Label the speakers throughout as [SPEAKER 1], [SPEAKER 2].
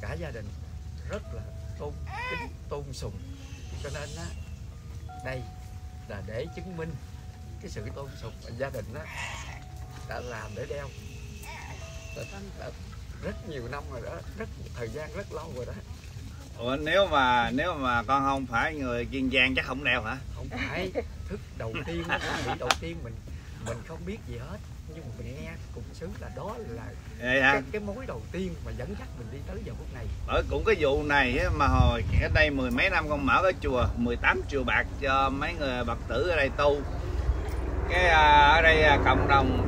[SPEAKER 1] cả gia đình rất là tôn kính tôn sùng, cho nên á đây là để chứng minh cái sự tôn sùng mà gia đình á đã làm để đeo đã rất nhiều năm rồi đó, thời gian rất lâu rồi đó.
[SPEAKER 2] Ủa nếu mà con không phải người Kiên Giang chắc không đeo hả?
[SPEAKER 1] Không phải, thức đầu tiên nghĩ đầu tiên mình không biết gì hết, nhưng mà mình nghe cùng xứ là đó là cái mối đầu tiên mà dẫn dắt mình đi tới giờ phút này.
[SPEAKER 2] Ở cũng cái vụ này mà hồi ở đây mười mấy năm con mở cái chùa 18 triệu bạc cho mấy người Phật tử ở đây tu. Cái ở đây cộng đồng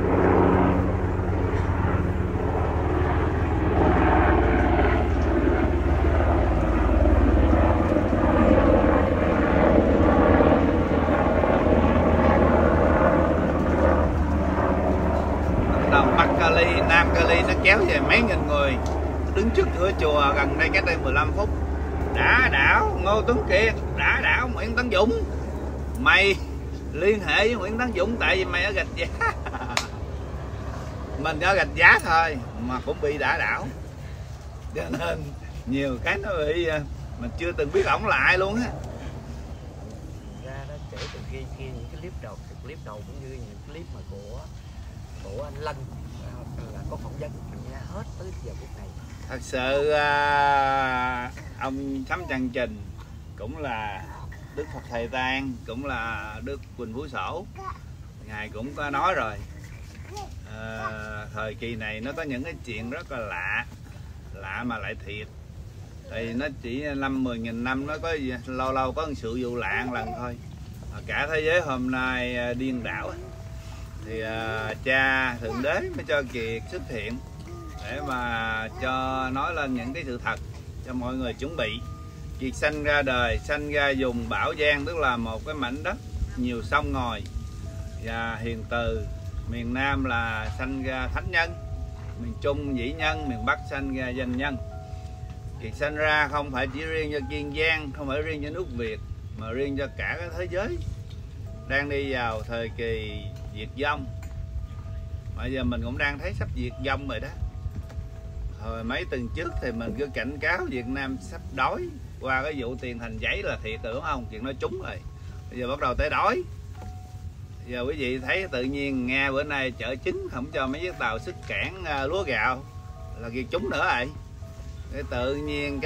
[SPEAKER 2] Bắc Cali, Nam Cali nó kéo về mấy nghìn người đứng trước cửa chùa gần đây cách đây 15 phút. Đã đảo Ngô Tuấn Kiệt, đã đảo Nguyễn Tấn Dũng, mày liên hệ với Nguyễn Tấn Dũng tại vì mày ở Gạch Giá. Mình ở Gạch Giá thôi mà cũng bị đã đảo, cho nên nhiều cái nó bị mình chưa từng biết ổng là ai luôn á.
[SPEAKER 1] Ra đó kể từ khi những cái clip đầu cũng như những clip mà của anh Lân là có phỏng vấn mình nghe hết tới giờ phút này.
[SPEAKER 2] Thật sự ông Sấm Trăng Trình cũng là Đức Phật Thầy Tang, cũng là Đức Quỳnh Phú Sổ, ngài cũng có nói rồi, thời kỳ này nó có những cái chuyện rất là lạ mà lại thiệt. Thì nó chỉ 5-10 nghìn năm nó có lâu lâu có một sự vụ lạ một lần thôi. Cả thế giới hôm nay điên đảo thì cha Thượng Đế mới cho Kiệt xuất hiện để mà cho nói lên những cái sự thật cho mọi người chuẩn bị. Kiệt sanh ra đời, sanh ra vùng Bảo Giang, tức là một cái mảnh đất nhiều sông ngòi và hiền từ. Miền Nam là sanh ra thánh nhân, miền Trung vĩ nhân, miền Bắc sanh ra danh nhân. Kiệt sanh ra không phải chỉ riêng cho Kiên Giang, không phải riêng cho nước Việt, mà riêng cho cả cái thế giới đang đi vào thời kỳ diệt vong. Bây giờ mình cũng đang thấy sắp diệt vong rồi đó. Hồi mấy tuần trước thì mình cứ cảnh cáo Việt Nam sắp đói, qua cái vụ tiền thành giấy là thiệt rồi đúng không? Chuyện nói trúng rồi. Bây giờ bắt đầu tới đói. Giờ quý vị thấy tự nhiên Nga bữa nay chợ chính không cho mấy chiếc tàu xuất cảng lúa gạo là việc trúng nữa rồi. Cái tự nhiên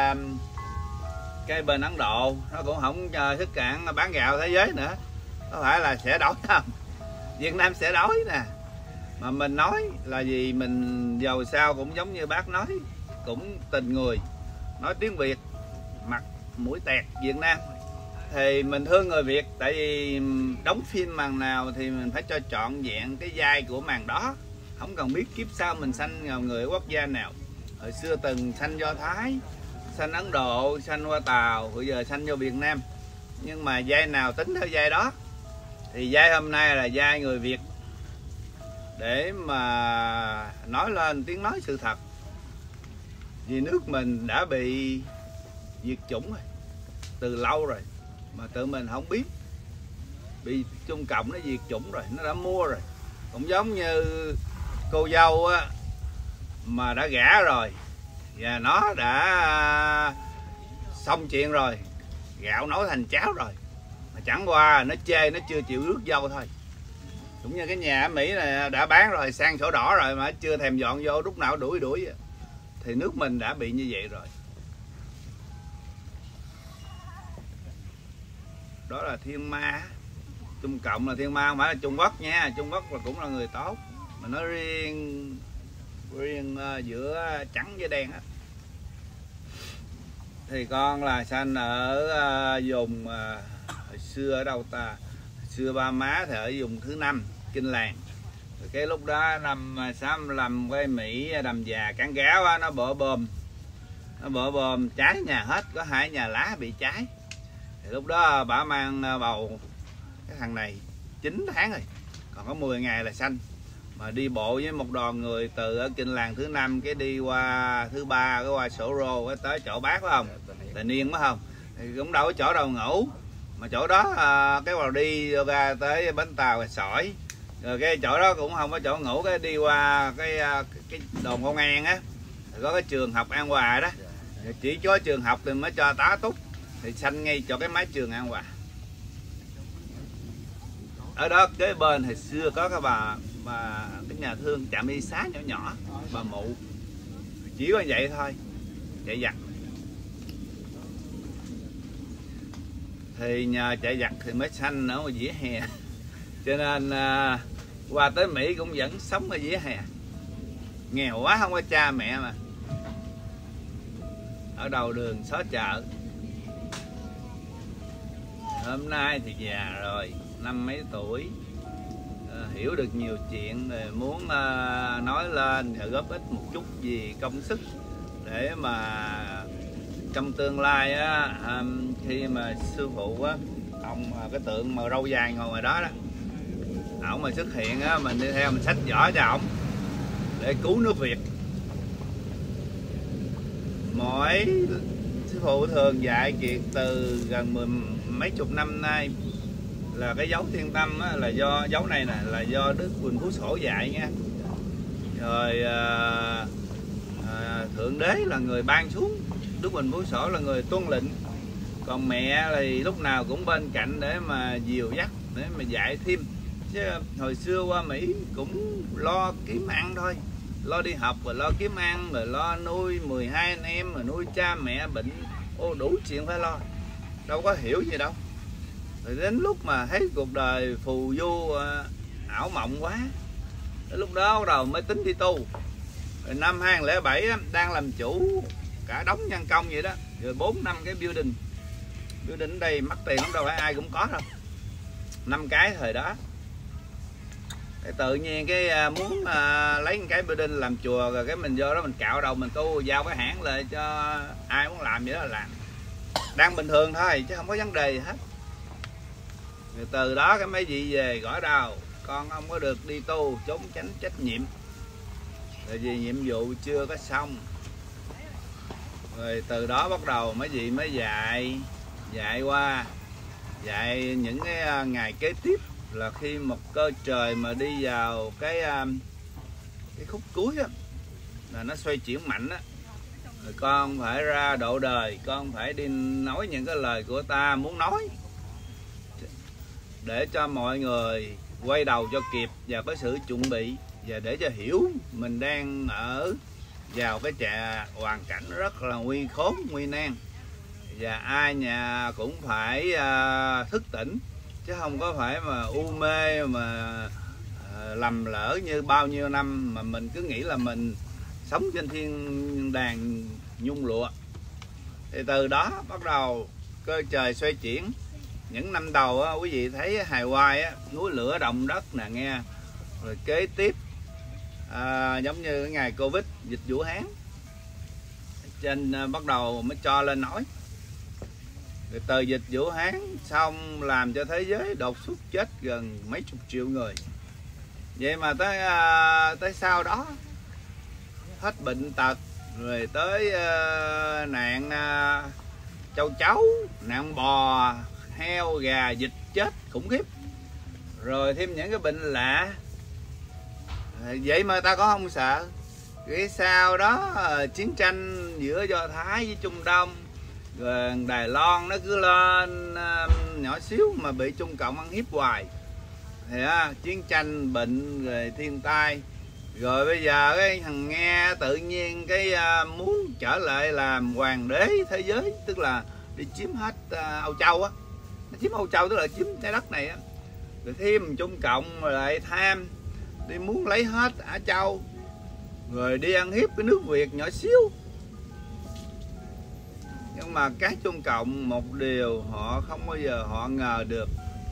[SPEAKER 2] cái bên Ấn Độ nó cũng không cho xuất cảng bán gạo thế giới nữa. Có phải là sẽ đói không? Việt Nam sẽ đói nè. Mà mình nói là gì, mình giàu sao cũng giống như bác nói, cũng tình người, nói tiếng Việt, mặt mũi tẹt Việt Nam. Thì mình thương người Việt, tại vì đóng phim màn nào thì mình phải cho trọn vẹn cái vai của màn đó. Không cần biết kiếp sau mình sanh người ở quốc gia nào. Hồi xưa từng sanh Do Thái, sanh Ấn Độ, sanh qua Tàu, bây giờ sanh vô Việt Nam. Nhưng mà vai nào tính theo vai đó. Thì vai hôm nay là vai người Việt, để mà nói lên tiếng nói sự thật. Vì nước mình đã bị diệt chủng rồi, từ lâu rồi, mà tự mình không biết. Bị Trung Cộng nó diệt chủng rồi, nó đã mua rồi. Cũng giống như cô dâu á, mà đã gả rồi và nó đã xong chuyện rồi, gạo nấu thành cháo rồi, mà chẳng qua nó chê, nó chưa chịu rước dâu thôi. Cũng như cái nhà ở Mỹ này đã bán rồi, sang sổ đỏ rồi mà chưa thèm dọn vô, lúc nào đuổi. Thì nước mình đã bị như vậy rồi. Đó là thiên ma. Trung Cộng là thiên ma, không phải là Trung Quốc nha. Trung Quốc là cũng là người tốt, mà nó riêng giữa trắng với đen á. Thì con là sanh ở vùng hồi xưa ở đâu ta? Xưa ba má thì ở vùng thứ 5 Kinh Làng. Rồi cái lúc đó năm 65 cái Mỹ đầm già cán gáo á, nó bợ bơm cháy nhà hết, có 2 nhà lá bị cháy. Thì lúc đó bà mang bầu cái thằng này 9 tháng rồi, còn có 10 ngày là sanh. Mà đi bộ với một đoàn người từ ở Kinh Làng thứ 5 cái đi qua thứ 3, cái qua Sổ Rô, cái tới chỗ bác phải không? Tà Niên phải không? Thì cũng đâu có chỗ đâu ngủ. Mà chỗ đó cái vào đi ra tới bến tàu là sỏi, rồi cái chỗ đó cũng không có chỗ ngủ, cái đi qua cái đồn công an á, có cái trường học An Hòa đó, chỉ có trường học thì mới cho tá túc, thì sanh ngay cho cái mái trường An Hòa. Ở đó kế bên hồi xưa có cái bà cái nhà thương trạm y xá nhỏ nhỏ, bà mụ, chỉ có vậy thôi, chạy giặt. Thì nhờ chạy giặt thì mới sanh ở vỉa hè, cho nên qua tới Mỹ cũng vẫn sống ở vỉa hè. Nghèo quá, không có cha mẹ mà, ở đầu đường xó chợ. Hôm nay thì già rồi, 50 mấy tuổi, hiểu được nhiều chuyện, rồi muốn nói lên và góp ích một chút gì công sức để mà trong tương lai á, khi mà sư phụ á, ông cái tượng mà râu dài ngồi ngoài đó đó, ổng mà xuất hiện á, mình đi theo mình xách giỏ cho ổng để cứu nước Việt. Mỗi sư phụ thường dạy Kiệt từ gần mấy chục năm nay là cái dấu thiên tâm á, là do dấu này nè là do Đức Quỳnh Phú Sổ dạy nha. Rồi Thượng Đế là người ban xuống, Đức Quỳnh Phú Sổ là người tuân lệnh, còn mẹ thì lúc nào cũng bên cạnh để mà dìu dắt, để mà dạy thêm. Chứ hồi xưa qua Mỹ cũng lo kiếm ăn thôi, lo đi học rồi lo kiếm ăn, rồi lo nuôi 12 anh em, rồi nuôi cha mẹ bệnh, đủ chuyện phải lo, đâu có hiểu gì đâu. Rồi đến lúc mà thấy cuộc đời phù du ảo mộng quá, đến lúc đó bắt đầu mới tính đi tu. Rồi năm 2007 đang làm chủ cả đống nhân công vậy đó, rồi 4 năm cái building ở đây mắc tiền không đâu phải ai cũng có đâu, 5 cái thời đó. Cái tự nhiên cái muốn lấy cái building làm chùa, rồi cái mình vô đó mình cạo đầu mình tu, giao cái hãng lại cho ai muốn làm vậy đó là làm, đang bình thường thôi chứ không có vấn đề gì hết. Rồi từ đó cái mấy vị về gõ đầu, con không có được đi tu, trốn tránh trách nhiệm, rồi vì nhiệm vụ chưa có xong. Rồi từ đó bắt đầu mấy vị mới dạy những cái ngày kế tiếp, là khi một cơ trời mà đi vào cái khúc cuối á, là nó xoay chuyển mạnh á, rồi con phải ra độ đời, con phải đi nói những cái lời của ta muốn nói, để cho mọi người quay đầu cho kịp và có sự chuẩn bị, và để cho hiểu mình đang ở vào cái hoàn cảnh rất là nguy khốn, nguy nan, và ai nhà cũng phải thức tỉnh, chứ không có phải mà u mê mà lầm lỡ như bao nhiêu năm mà mình cứ nghĩ là mình sống trên thiên đàng nhung lụa. Thì từ đó bắt đầu cơ trời xoay chuyển. Những năm đầu á, quý vị thấy hài hoài á, núi lửa động đất nè nghe, rồi kế tiếp giống như cái ngày Covid, dịch Vũ Hán, trên bắt đầu mới cho lên nói. Rồi từ dịch Vũ Hán xong làm cho thế giới đột xuất chết gần mấy chục triệu người. Vậy mà tới sau đó hết bệnh tật, rồi tới nạn châu chấu, nạn bò, heo, gà, vịt chết khủng khiếp, rồi thêm những cái bệnh lạ. Vậy mà ta có không sợ. Cái sau đó chiến tranh giữa Do Thái với Trung Đông, rồi Đài Loan nó cứ lên nhỏ xíu mà bị Trung Cộng ăn hiếp hoài, thì chiến tranh, bệnh, rồi thiên tai. Rồi bây giờ cái thằng Nga tự nhiên cái muốn trở lại làm hoàng đế thế giới, tức là đi chiếm hết Âu Châu á. Nó chiếm Âu Châu tức là chiếm trái đất này á. Rồi thêm Trung Cộng rồi lại tham, đi muốn lấy hết Á Châu, rồi đi ăn hiếp cái nước Việt nhỏ xíu. Nhưng mà cái Trung Cộng một điều họ không bao giờ họ ngờ được,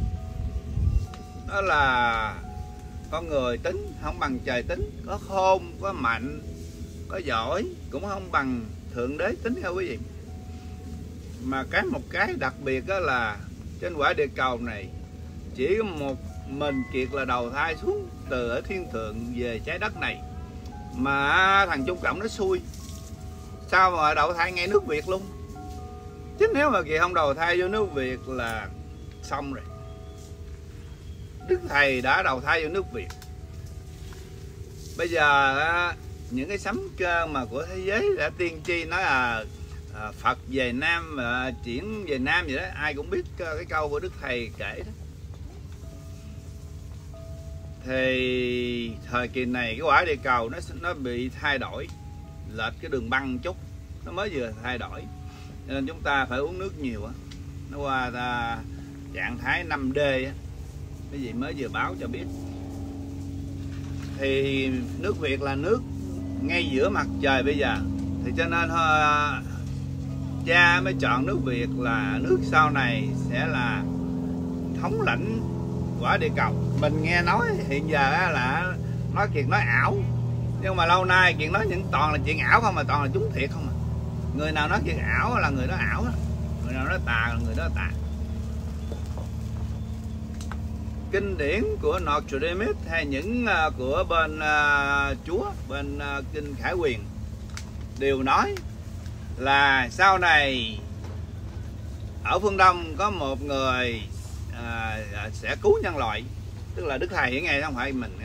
[SPEAKER 2] đó là con người tính không bằng trời tính, có khôn, có mạnh, có giỏi cũng không bằng Thượng Đế tính nha quý vị. Mà một cái đặc biệt đó là trên quả địa cầu này chỉ có một mình Kiệt là đầu thai xuống từ ở thiên thượng về trái đất này, mà thằng Trung Cộng nó xui, sao mà đầu thai ngay nước Việt luôn. Chứ nếu mà Kiệt không đầu thai vô nước Việt là xong rồi. Đức Thầy đã đầu thai vô nước Việt. Bây giờ những cái sấm cơ mà của thế giới đã tiên tri nói là Phật về Nam, chuyển về Nam vậy đó, ai cũng biết cái câu của Đức Thầy kể đó. Thì thời kỳ này cái quả địa cầu nó bị thay đổi, lệch cái đường băng chút, nó mới vừa thay đổi, nên chúng ta phải uống nước nhiều á. Nó qua trạng thái 5D á, cái gì mới vừa báo cho biết. Thì nước Việt là nước ngay giữa mặt trời bây giờ, thì cho nên cha mới chọn nước Việt là nước sau này sẽ là thống lãnh quả địa cầu. Mình nghe nói hiện giờ là nói chuyện nói ảo, nhưng mà lâu nay chuyện nói những toàn là chuyện ảo không, mà toàn là chúng thiệt không à. Người nào nói chuyện ảo là người đó ảo đó, người nào nói tà là người đó tà. Kinh điển của Nostradamus hay những của bên Chúa, bên kinh Khải Huyền đều nói là sau này ở phương Đông có một người sẽ cứu nhân loại, tức là Đức Thầy hiện ngày không phải mình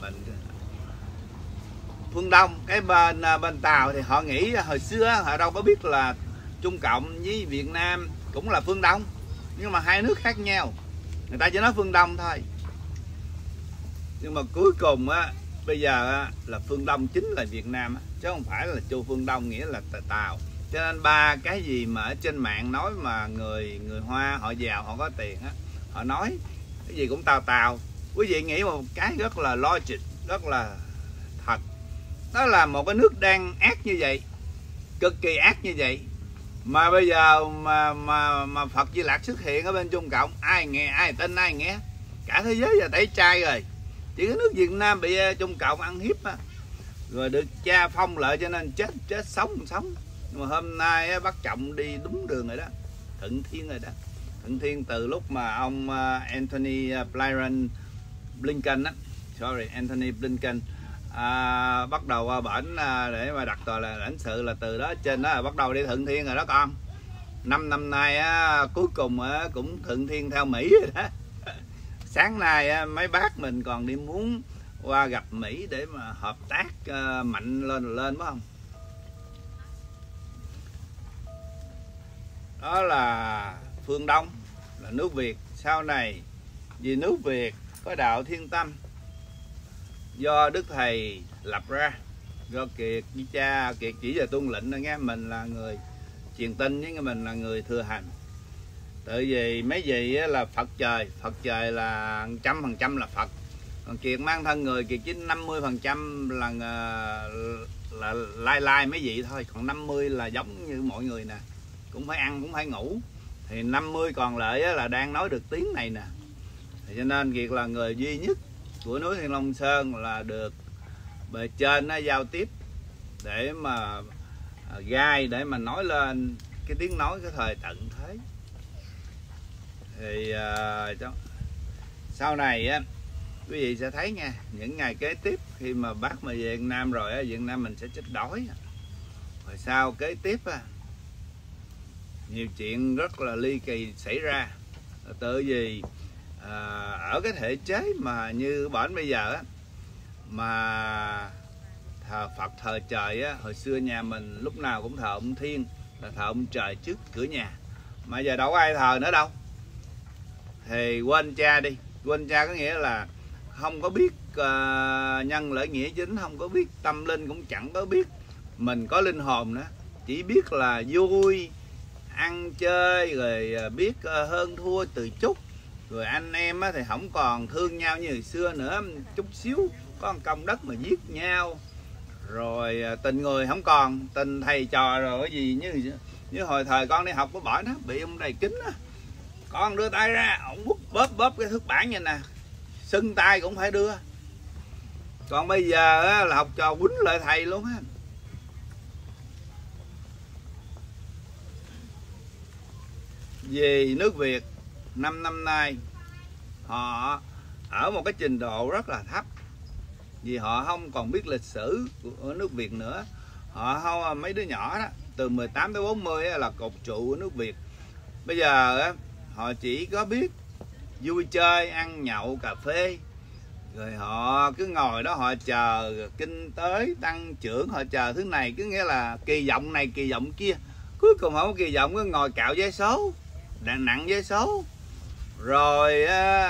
[SPEAKER 2] phương Đông. Cái bên Tàu thì họ nghĩ hồi xưa họ đâu có biết là Trung Cộng với Việt Nam cũng là phương Đông, nhưng mà hai nước khác nhau, người ta chỉ nói phương Đông thôi. Nhưng mà cuối cùng á, bây giờ á, là phương Đông chính là Việt Nam á, chứ không phải là châu phương Đông nghĩa là Tàu. Cho nên ba cái gì mà ở trên mạng nói mà người Hoa họ giàu, họ có tiền á, họ nói cái gì cũng Tàu. Quý vị nghĩ một cái rất là logic, rất là thật. Đó là một cái nước đang ác như vậy, cực kỳ ác như vậy, mà bây giờ mà Phật Di Lặc xuất hiện ở bên Trung Cộng, ai nghe, ai tin, ai nghe. Cả thế giới giờ tẩy chay rồi, chỉ có nước Việt Nam bị Trung Cộng ăn hiếp á, rồi được cha phong lợi cho nên chết sống. Nhưng mà hôm nay bắt Trọng đi đúng đường rồi đó, thuận thiên rồi đó. Thuận thiên từ lúc mà ông Anthony Blinken á, Anthony Blinken bắt đầu qua bển để mà đặt tòa là lãnh sự, là từ đó trên đó là bắt đầu đi thuận thiên rồi đó con. 5 năm nay á, cuối cùng cũng thuận thiên theo Mỹ rồi đó. Sáng nay mấy bác mình còn đi muốn qua gặp Mỹ để mà hợp tác mạnh lên phải không? Đó là phương Đông, là nước Việt. Sau này vì nước Việt có đạo Thiên Tâm do Đức Thầy lập ra, do Kiệt với cha Kiệt chỉ về tuân lệnh, nghe mình là người truyền tin với mình là người thừa hành. Tại vì mấy gì là Phật trời là 100% là Phật, còn Kiệt mang thân người, Kiệt chỉ 50% là lai mấy vị thôi, còn 50 là giống như mọi người nè, cũng phải ăn cũng phải ngủ, thì 50 còn lại là đang nói được tiếng này nè. Thì cho nên Kiệt là người duy nhất của núi Thiên Long Sơn là được bề trên nó giao tiếp để mà gai, để mà nói lên cái tiếng nói cái thời tận thế. Thì sau này á, quý vị sẽ thấy nha, những ngày kế tiếp khi mà bác mà về Việt Nam rồi á, Việt Nam mình sẽ chết đói. Rồi sau kế tiếp á, nhiều chuyện rất là ly kỳ xảy ra. Tự vì ở cái thể chế mà như bển bây giờ á, mà thờ Phật thờ trời á, hồi xưa nhà mình lúc nào cũng thờ ông Thiên, là thờ ông trời trước cửa nhà, mà giờ đâu có ai thờ nữa đâu. Thì quên cha đi, quên cha có nghĩa là không có biết nhân lợi nghĩa chính, không có biết tâm linh, cũng chẳng có biết mình có linh hồn nữa, chỉ biết là vui ăn chơi, rồi biết hơn thua từ chút, rồi anh em thì không còn thương nhau như hồi xưa nữa, chút xíu có một công đất mà giết nhau, rồi tình người không còn, tình thầy trò rồi cái gì như hồi thời con đi học có bỏ nó bị ông đầy kính á, con đưa tay ra ông bóp cái thước bản vậy nè, sưng tay cũng phải đưa. Còn bây giờ á, là học trò quýnh lại thầy luôn á. Vì nước Việt 5 năm nay họ ở một cái trình độ rất là thấp, vì họ không còn biết lịch sử của nước Việt nữa. Họ không, mấy đứa nhỏ đó từ 18 tới 40 là cột trụ của nước Việt. Bây giờ họ chỉ có biết vui chơi, ăn nhậu, cà phê, Rồi họ cứ ngồi đó họ chờ kinh tế tăng trưởng, họ chờ thứ này, cứ nghĩa là kỳ vọng này kỳ vọng kia, cuối cùng không có kỳ vọng, cứ ngồi cạo vé số, nặng vé số, rồi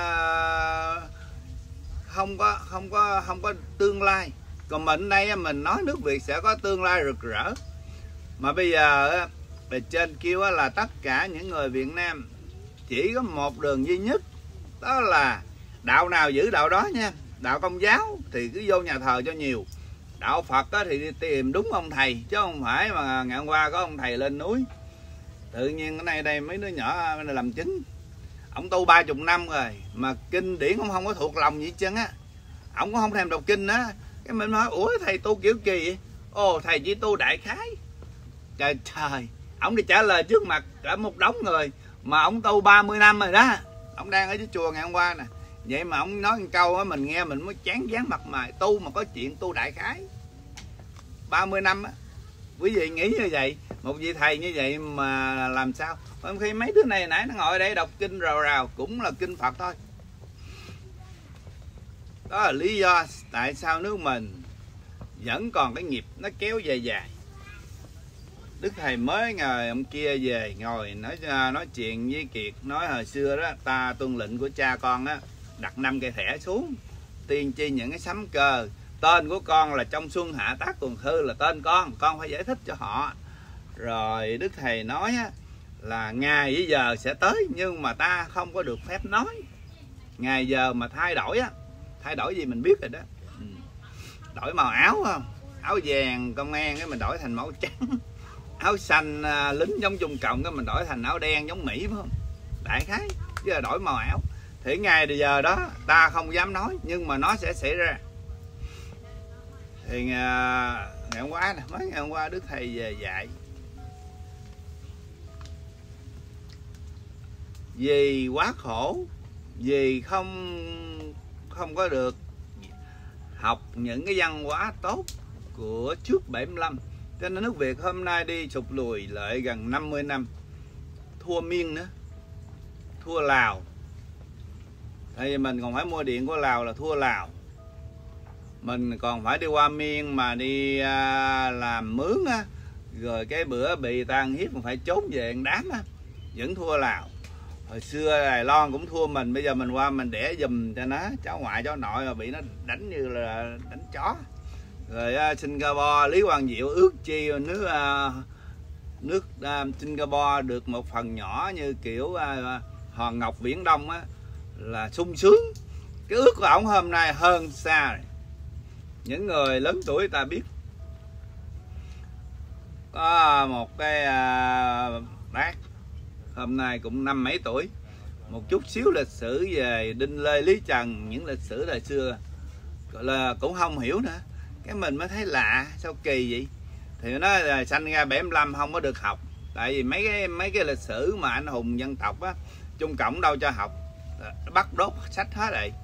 [SPEAKER 2] không có tương lai. Còn mình đây mình nói nước Việt sẽ có tương lai rực rỡ, mà bây giờ bề trên kêu là tất cả những người Việt Nam chỉ có một đường duy nhất, đó là đạo nào giữ đạo đó nha. Đạo Công giáo thì cứ vô nhà thờ cho nhiều, đạo Phật thì đi tìm đúng ông thầy, chứ không phải mà ngày hôm qua có ông thầy lên núi tự nhiên cái này đây mấy đứa nhỏ làm chứng, ông tu 30 năm rồi mà kinh điển ông không có thuộc lòng gì hết trơn á, ông cũng không thèm đọc kinh á. Cái mình nói ủa thầy tu kiểu kỳ vậy? Ồ thầy chỉ tu đại khái. Trời trời, ông đi trả lời trước mặt cả một đống người mà ông tu 30 năm rồi đó, ông đang ở dưới chùa ngày hôm qua nè. Vậy mà ông nói một câu á, mình nghe mình mới chán dán mặt mày. Tu mà có chuyện tu đại khái 30 năm á. Quý vị nghĩ như vậy, một vị thầy như vậy mà làm sao? Khi mấy đứa này nãy nó ngồi ở đây đọc kinh rào rào cũng là kinh Phật thôi. Đó là lý do tại sao nước mình vẫn còn cái nghiệp nó kéo dài dài. Đức thầy mới ngồi ông kia về ngồi nói chuyện với Kiệt, nói hồi xưa đó ta tuân lệnh của cha con á, đặt 5 cây thẻ xuống, tiên tri những cái sấm cờ, tên của con là trong xuân hạ tác tuần thư là tên con phải giải thích cho họ. Rồi Đức thầy nói á, là ngày với giờ sẽ tới nhưng mà ta không có được phép nói. Ngày giờ mà thay đổi á, thay đổi gì mình biết rồi đó. Đổi màu áo không, áo vàng công an cái mình đổi thành màu trắng, áo xanh lính giống Trung Cộng cái mình đổi thành áo đen giống Mỹ, phải không? Đại khái chứ là đổi màu áo. Thì ngày giờ đó ta không dám nói nhưng mà nó sẽ xảy ra. Thì ngày hôm qua nè, mấy ngày hôm qua Đức thầy về dạy vì quá khổ, vì không có được học những cái văn hóa tốt của trước 75, cho nên nước Việt hôm nay đi sụt lùi lại gần 50 năm, thua Miên nữa, thua Lào. Tại vì mình còn phải mua điện của Lào là thua Lào, mình còn phải đi qua Miên mà đi làm mướn á, rồi cái bữa bị tàn hiếp mình phải trốn về đám á, vẫn thua Lào. Hồi xưa Đài Loan cũng thua mình, bây giờ mình qua mình đẻ giùm cho nó, cháu ngoại cháu nội mà bị nó đánh như là đánh chó. Rồi Singapore, Lý Quang Diệu ước chi nước Singapore được một phần nhỏ như kiểu Hòn Ngọc Viễn Đông á, là sung sướng. Cái ước của ổng hôm nay hơn xa rồi. Những người lớn tuổi ta biết. Có một cái bác hôm nay cũng 50 mấy tuổi, một chút xíu lịch sử về Đinh Lê Lý Trần, những lịch sử thời xưa gọi là cũng không hiểu nữa. Cái mình mới thấy lạ, sao kỳ vậy? Thì nó là sanh ra 75 không có được học, tại vì mấy cái lịch sử mà anh hùng dân tộc á, Trung Cộng đâu cho học, bắt đốt sách hết rồi.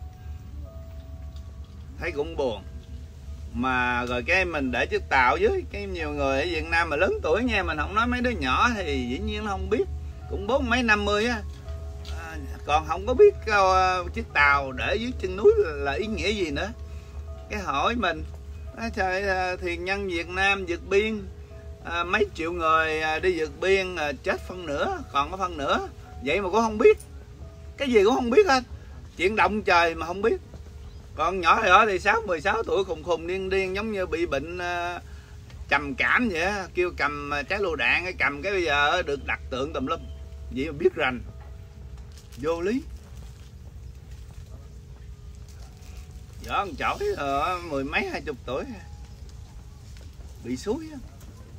[SPEAKER 2] Thấy cũng buồn. Mà rồi cái mình để chiếc tàu dưới, cái nhiều người ở Việt Nam mà lớn tuổi nha, mình không nói mấy đứa nhỏ thì dĩ nhiên nó không biết, cũng 40 mấy 50 á, còn không có biết chiếc tàu để dưới chân núi là ý nghĩa gì nữa. Cái hỏi mình, trời, thiền nhân Việt Nam vượt biên, mấy triệu người đi vượt biên chết phân nửa, còn có phân nửa, vậy mà cũng không biết, cái gì cũng không biết hết, chuyện động trời mà không biết. Con nhỏ đó thì 16 tuổi khùng điên giống như bị bệnh trầm cảm vậy á, kêu cầm trái lựu đạn, cái cầm cái bây giờ được đặt tượng tùm lum, vậy mà biết rành, vô lý. Vợ con chổi mười mấy 20 tuổi bị suối á.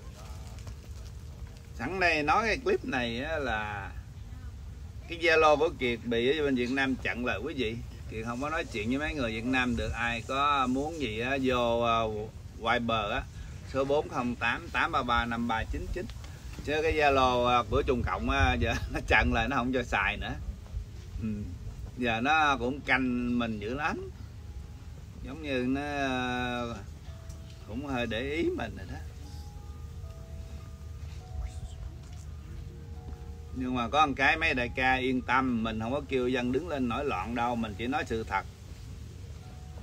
[SPEAKER 2] Sẵn đây nói cái clip này là cái Zalo của Kiệt bị ở bên Việt Nam chặn lại quý vị. Kiệt không có nói chuyện với mấy người Việt Nam được, ai có muốn gì á, vô Viber á, số 408 833 5399. Chứ cái Zalo của Trung Cộng á, giờ nó chặn lại, nó không cho xài nữa. Giờ nó cũng canh mình dữ lắm, giống như nó cũng hơi để ý mình rồi đó. Nhưng mà có một cái mấy đại ca yên tâm, mình không có kêu dân đứng lên nổi loạn đâu, mình chỉ nói sự thật.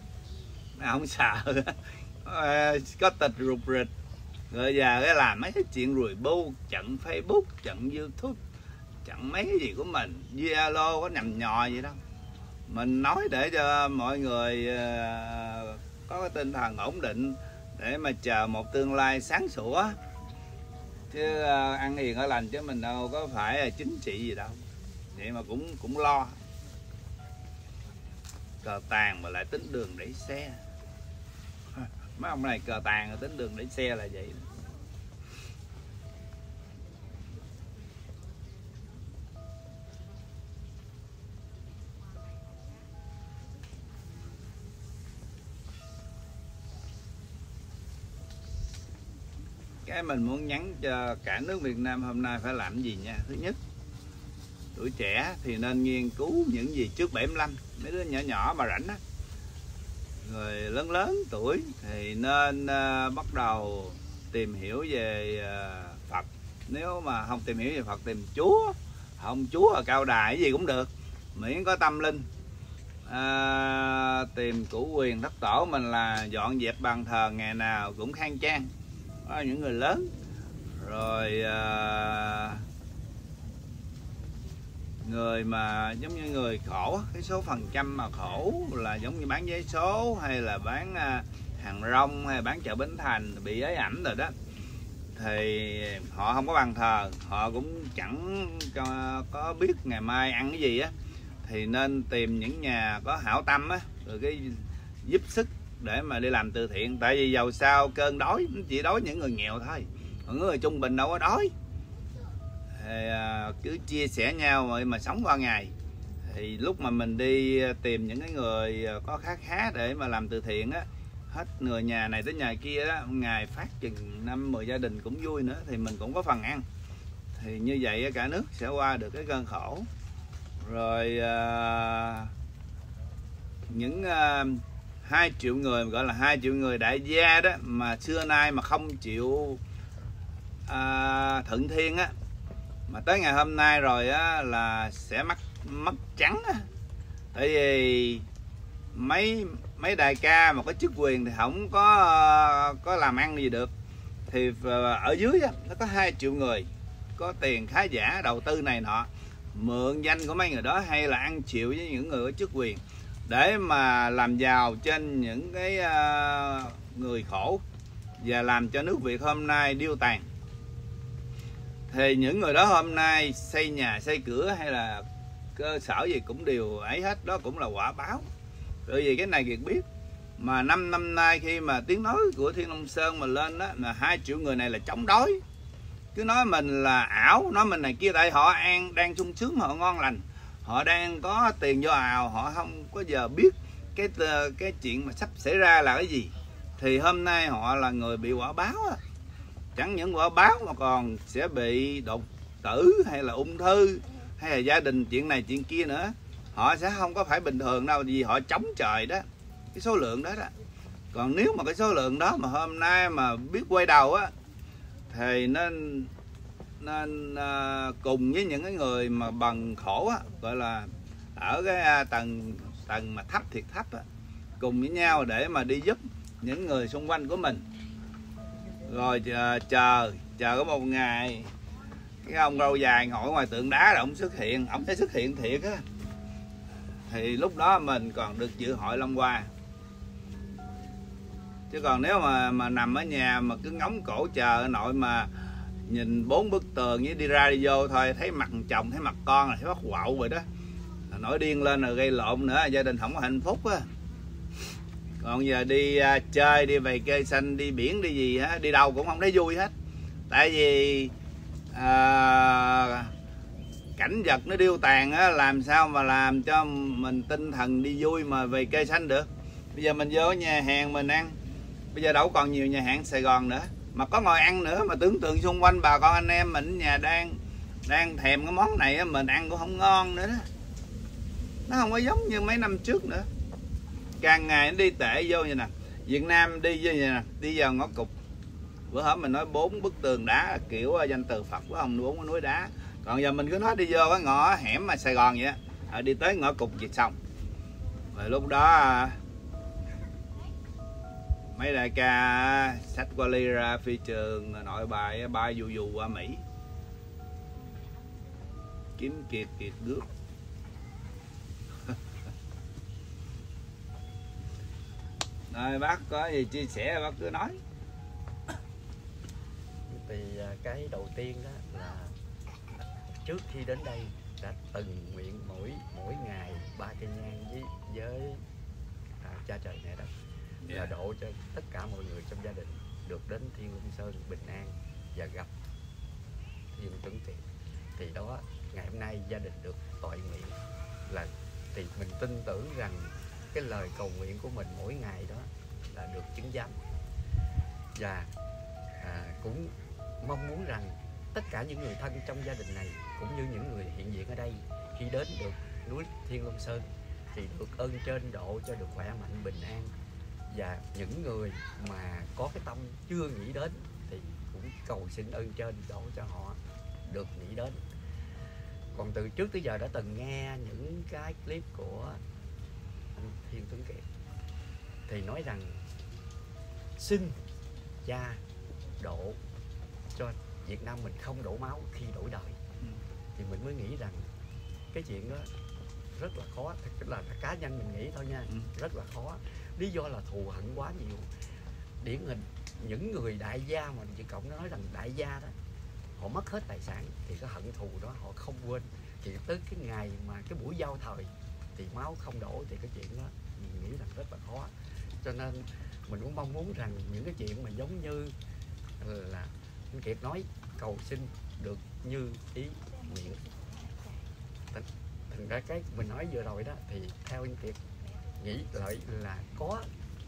[SPEAKER 2] không sợ. Có tịch rụt rịch. Rồi giờ cái làm mấy cái chuyện rùi bu, chặn Facebook, chặn YouTube, chặn mấy cái gì của mình, Zalo có nằm nhò vậy đâu. Mình nói để cho mọi người có cái tinh thần ổn định để mà chờ một tương lai sáng sủa. Chứ ăn hiền ở lành chứ mình đâu có phải là chính trị gì đâu. Vậy mà cũng lo. Cờ tàn mà lại tính đường đẩy xe. Mấy ông này cờ tàn rồi tính đường đẩy xe là vậy. Cái mình muốn nhắn cho cả nước Việt Nam hôm nay phải làm gì nha. Thứ nhất, tuổi trẻ thì nên nghiên cứu những gì trước 75, mấy đứa nhỏ nhỏ mà rảnh á. Người lớn lớn tuổi thì nên bắt đầu tìm hiểu về Phật. Nếu mà không tìm hiểu về Phật, tìm Chúa. Không Chúa ở cao đài gì cũng được, miễn có tâm linh. Tìm củ quyền thất tổ mình là dọn dẹp bàn thờ ngày nào cũng khang trang. Đó, những người lớn. Rồi người mà giống như người khổ, cái số phần trăm mà khổ là giống như bán vé số hay là bán hàng rong hay là bán chợ Bến Thành bị ế ẩm rồi đó, thì họ không có bàn thờ, họ cũng chẳng có biết ngày mai ăn cái gì á, thì nên tìm những nhà có hảo tâm á, rồi cái giúp sức để mà đi làm từ thiện. Tại vì dầu sao cơn đói chỉ đói những người nghèo thôi, còn người trung bình đâu có đói. Thì cứ chia sẻ nhau mà sống qua ngày. Thì lúc mà mình đi tìm những cái người có khá để mà làm từ thiện á, hết người nhà này tới nhà kia đó, ngày phát chừng 5-10 gia đình cũng vui nữa, thì mình cũng có phần ăn. Thì như vậy cả nước sẽ qua được cái cơn khổ. Rồi những 2 triệu người, gọi là 2 triệu người đại gia đó, mà xưa nay mà không chịu thuận thiên á, mà tới ngày hôm nay rồi á là sẽ mất trắng á. Tại vì mấy đại ca mà có chức quyền thì không có làm ăn gì được. Thì ở dưới á, nó có 2 triệu người có tiền khá giả đầu tư này nọ, mượn danh của mấy người đó hay là ăn chịu với những người có chức quyền để mà làm giàu trên những cái người khổ và làm cho nước Việt hôm nay điêu tàn. Thì những người đó hôm nay xây nhà xây cửa hay là cơ sở gì cũng đều ấy hết, đó cũng là quả báo. Bởi vì cái này Kiệt biết, mà 5 năm nay khi mà tiếng nói của Thiên Long Sơn mà lên đó, là 2 triệu người này là chống đói. Cứ nói mình là ảo, nói mình này kia, tại họ đang sung sướng, họ ngon lành, họ đang có tiền vô ào, họ không có giờ biết cái chuyện mà sắp xảy ra là cái gì. Thì hôm nay họ là người bị quả báo á. Chẳng những quả báo mà còn sẽ bị đột tử hay là ung thư hay là gia đình chuyện này chuyện kia nữa. Họ sẽ không có phải bình thường đâu, vì họ chống trời đó, cái số lượng đó đó. Còn nếu mà cái số lượng đó mà hôm nay mà biết quay đầu á, thì nên cùng với những cái người mà bằng khổ á, gọi là ở cái tầng mà thấp thiệt thấp á, cùng với nhau để mà đi giúp những người xung quanh của mình. Rồi chờ có một ngày cái ông râu dài ngồi ngoài tượng đá rồi ông xuất hiện, ông thấy xuất hiện thiệt á, thì lúc đó mình còn được dự hội Long Hoa. Chứ còn nếu mà nằm ở nhà mà cứ ngóng cổ chờ nội mà nhìn 4 bức tường với đi ra đi vô thôi, thấy mặt chồng thấy mặt con là thấy bắt quạo rồi đó, là nổi điên lên rồi gây lộn nữa, gia đình không có hạnh phúc á. Còn giờ đi chơi, đi về cây xanh, đi biển, đi gì á, đi đâu cũng không thấy vui hết. Tại vì cảnh vật nó điêu tàn á, làm sao mà làm cho mình tinh thần đi vui mà về cây xanh được. Bây giờ mình vô nhà hàng mình ăn, bây giờ đâu còn nhiều nhà hàng Sài Gòn nữa mà có ngồi ăn nữa, mà tưởng tượng xung quanh bà con anh em mình ở nhà đang thèm cái món này á, mình ăn cũng không ngon nữa đó. Nó không có giống như mấy năm trước nữa, càng ngày nó đi tệ vô như nè. Việt Nam đi như nè, đi vào ngõ cụt. Bữa hôm mình nói 4 bức tường đá kiểu danh từ Phật, của ông 4 cái núi đá. Còn giờ mình cứ nói đi vô cái ngõ hẻm mà Sài Gòn vậy á, đi tới ngõ cụt gì xong rồi lúc đó mấy đại ca xách vali ra phi trường nội bài bay dù dù qua Mỹ kiếm kiệt gước. Rồi bác có gì chia sẻ bác cứ nói.
[SPEAKER 1] Thì cái đầu tiên đó là trước khi đến đây đã từng nguyện mỗi ngày 3 cây nhang với cha trời mẹ đất, là độ cho tất cả mọi người trong gia đình được đến Thiên Long Sơn bình an và gặp Thiên Tuấn Kiệt. Thì đó, ngày hôm nay gia đình được toại nguyện là thì mình tin tưởng rằng cái lời cầu nguyện của mình mỗi ngày đó là được chứng giám, và cũng mong muốn rằng tất cả những người thân trong gia đình này cũng như những người hiện diện ở đây khi đến được núi Thiên Long Sơn thì được ơn trên độ cho được khỏe mạnh bình an, và những người mà có cái tâm chưa nghĩ đến thì cũng cầu xin ơn trên độ cho họ được nghĩ đến. Còn từ trước tới giờ đã từng nghe những cái clip của anh Thiên Tuấn Kiệt thì nói rằng xin cha độ cho Việt Nam mình không đổ máu khi đổi đời. Thì mình mới nghĩ rằng cái chuyện đó rất là khó, thật là cá nhân mình nghĩ thôi nha, rất là khó. Lý do là thù hận quá nhiều. Điển hình những người đại gia mà chị Cộng nói rằng đại gia đó, họ mất hết tài sản thì cái hận thù đó họ không quên. Thì tới cái ngày mà cái buổi giao thời thì máu không đổ thì cái chuyện đó mình nghĩ rằng rất là khó. Cho nên mình cũng mong muốn rằng những cái chuyện mà giống như là anh Kiệt nói cầu xin được như ý nguyện. Thành ra cái mình nói vừa rồi đó thì theo anh Kiệt nghĩ lại là có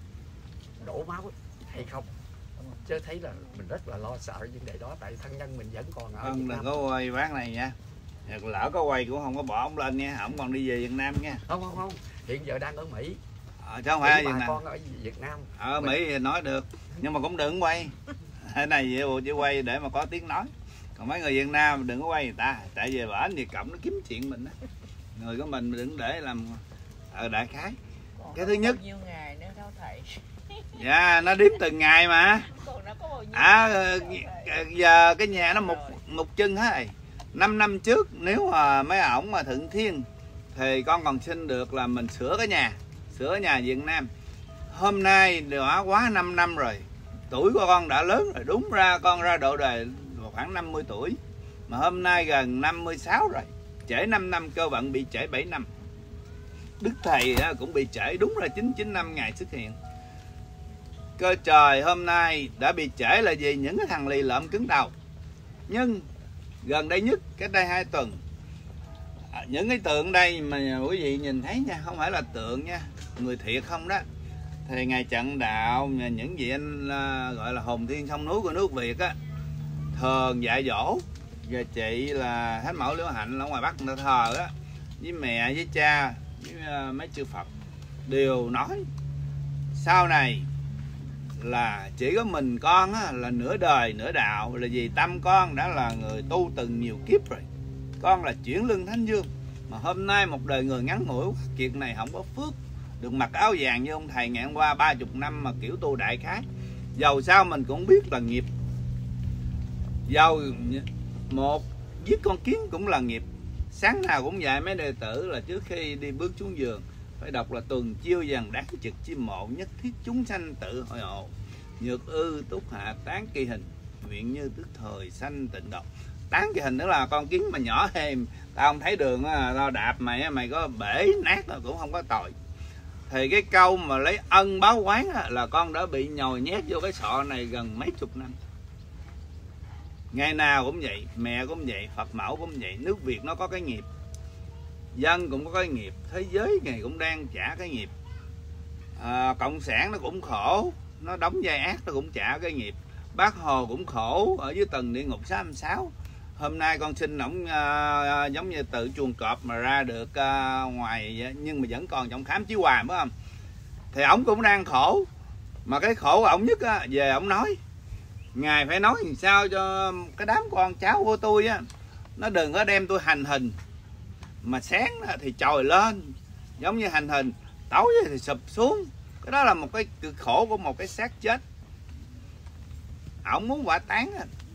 [SPEAKER 1] đổ máu hay không, chứ thấy là mình rất là lo sợ vấn đề đó, tại thân nhân mình vẫn còn ở Việt Nam.
[SPEAKER 2] Đừng có quay bán này nha, lỡ có quay cũng không có bỏ ông lên nha, ổng còn đi về Việt Nam nha.
[SPEAKER 1] Không, hiện giờ đang ở Mỹ.
[SPEAKER 2] Chứ không phải ở Việt Nam.
[SPEAKER 1] Con ở Việt Nam.
[SPEAKER 2] Ở Mỹ thì nói được, nhưng mà cũng đừng quay. Cái này chỉ quay để mà có tiếng nói. Còn mấy người Việt Nam đừng có quay người ta, tại vì bển Việt Cộng nó kiếm chuyện mình đó. Người của mình đừng để làm đại khái.
[SPEAKER 3] Còn
[SPEAKER 2] cái thứ nhất
[SPEAKER 3] bao nhiêu ngày nữa đâu thầy?
[SPEAKER 2] Dạ, nó đếm từng ngày mà.
[SPEAKER 3] Còn nó có bao nhiêu
[SPEAKER 2] giờ cái nhà nó một chân hết. 5 năm trước nếu mà mấy ổng mà thuận thiên thì con còn xin được là mình sửa nhà Việt Nam. Hôm nay đã quá 5 năm rồi, tuổi của con đã lớn rồi, đúng ra con ra độ đời khoảng 50 tuổi mà hôm nay gần 56 rồi, trễ 5 năm, cơ vận bị trễ 7 năm. Đức Thầy cũng bị trễ đúng là 99 năm ngày xuất hiện. Cơ trời hôm nay đã bị trễ là vì những cái thằng lì lợm cứng đầu. Nhưng gần đây nhất, cách đây 2 tuần, những cái tượng đây mà quý vị nhìn thấy nha, không phải là tượng nha, người thiệt không đó. Thì ngày trận đạo những vị anh gọi là hồn thiên sông núi của nước Việt á, thường dạy dỗ, và chị là Thánh Mẫu Liễu Hạnh ở ngoài Bắc người ta thờ á, với mẹ với cha với mấy chư Phật đều nói sau này là chỉ có mình con á, là nửa đời nửa đạo, là vì tâm con đã là người tu từng nhiều kiếp rồi, con là chuyển lưng Thánh Dương, mà hôm nay một đời người ngắn ngủi kiệt này không có phước được mặc áo vàng như ông thầy ngày hôm qua 30 năm mà kiểu tu đại khái. Dầu sao mình cũng biết là nghiệp, dầu một giết con kiến cũng là nghiệp. Sáng nào cũng dạy mấy đệ tử là trước khi đi bước xuống giường phải đọc là tuần chiêu dần đáng trực chim mộ, nhất thiết chúng sanh tự hội hộ, nhược ư túc hạ tán kỳ hình, nguyện như tức thời sanh tịnh độ. Tán kỳ hình tức là con kiến mà nhỏ hèm, tao không thấy đường tao đạp mày có bể nát cũng không có tội. Thì cái câu mà lấy ân báo oán là con đã bị nhồi nhét vô cái sọ này gần mấy chục năm. Ngày nào cũng vậy, mẹ cũng vậy, Phật mẫu cũng vậy. Nước Việt nó có cái nghiệp, dân cũng có cái nghiệp, thế giới này cũng đang trả cái nghiệp. Cộng sản nó cũng khổ, nó đóng vai ác nó cũng trả cái nghiệp. Bác Hồ cũng khổ ở dưới tầng địa ngục 656. Hôm nay con xin ổng giống như tự chuồng cọp mà ra được ngoài, nhưng mà vẫn còn trong khám chiếu hoài, phải không? Thì ổng cũng đang khổ, mà cái khổ của ổng nhất á, về ổng nói ngài phải nói làm sao cho cái đám con cháu của tôi á, nó đừng có đem tôi hành hình, mà sáng thì trồi lên giống như hành hình, tối thì sụp xuống. Cái đó là một cái cực khổ của một cái xác chết. Ổng muốn hỏa táng